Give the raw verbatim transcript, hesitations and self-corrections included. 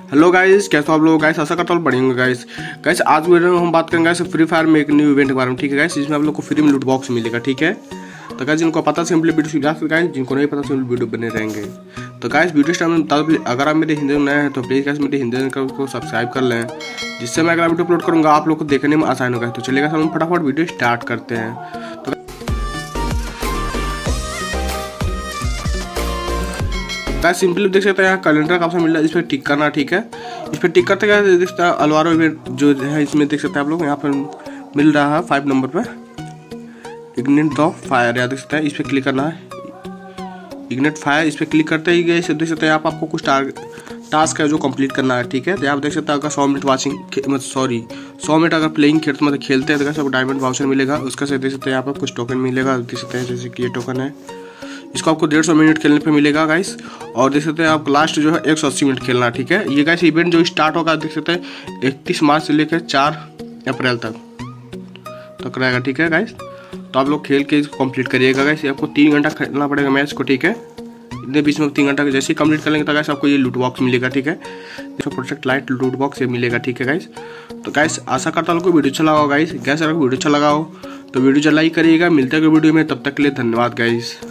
Hello guys, कैसे हो आप लोग गाइस। आशा करता हूँ बढ़िया होंगे गाइस। गाइस आज वीडियो में हम बात करेंगे गाइस फ्री फायर में एक न्यू इवेंट के बारे में, ठीक है गाइस। जिसमें आप लोग को फ्री में लूट बॉक्स मिलेगा, ठीक है। तो गाइस जिनको पता सिंपली वीडियो सुझा सकते गाइस, जिनको नहीं पता सिंपली वीडियो बने रहेंगे। तो गाइस वीडियो स्टार्ट में बता दो, अगर आप मेरे हिंदी में नए हैं तो प्लीज़ गाइस मेरे हिंदी चैनल को सब्सक्राइब कर लें, जिससे मैं अगर वीडियो अपलोड करूँगा आप लोग को देखने में आसान होगा। तो चलिए गाइस हम फटाफट वीडियो स्टार्ट करते हैं। तो गाइस सिंपली देख सकते हैं यहाँ कैलेंडर का ऑप्शन मिल रहा है, इस पर टिक करना, ठीक है। इस पर टिक करते गाइस देख सकते हैं अलवारो इवेंट जो है इसमें देख सकते हैं आप लोग, यहाँ पर मिल रहा है फाइव नंबर पे इग्निट द फायर, याद देख सकते हैं। इस पर क्लिक करना है इग्निट फायर, इस पर क्लिक करते ही गए देख सकते हैं यहाँ पर आपको कुछ टास्क है जो कंप्लीट करना है, ठीक है। तो आप देख सकते हैं अगर सौ मिनट वाचिंग मतलब सॉरी सौ मिनट अगर प्लेइंग खेलते मतलब खेलते हैं तो कैसे आपको डायमंड वाउचर मिलेगा। उसका से देख सकते हैं यहाँ पर कुछ टोकन मिलेगा, देख सकते हैं जैसे कि ये टोकन है, इसको आपको डेढ़ सौ मिनट खेलने पे मिलेगा गाइस। और देख सकते हैं आप लास्ट जो है एक सौ अस्सी मिनट खेलना, ठीक है। ये गाइस इवेंट जो स्टार्ट होगा देख सकते हैं इकतीस मार्च से लेकर चार अप्रैल तक तक रहेगा, ठीक है गाइस। तो आप लोग खेल के इसको कंप्लीट करिएगा गाइस। आपको तीन घंटा खेलना पड़ेगा मैच को, ठीक है। इतने बीच में तीन घंटा जैसे ही कंप्लीट कर लेंगे तो गाइस आपको ये लूट बॉक्स मिलेगा, ठीक है। इसको प्रोटेक्ट लाइट लूट बॉक्स ये मिलेगा, ठीक है गाइस। तो गाइस आशा करता हूँ वीडियो अच्छा लगा गाइस। गैस अगर वीडियो अच्छा लगा हो तो वीडियो लाइक करिएगा। मिलते हैं वीडियो में, तब तक के लिए धन्यवाद गाइस।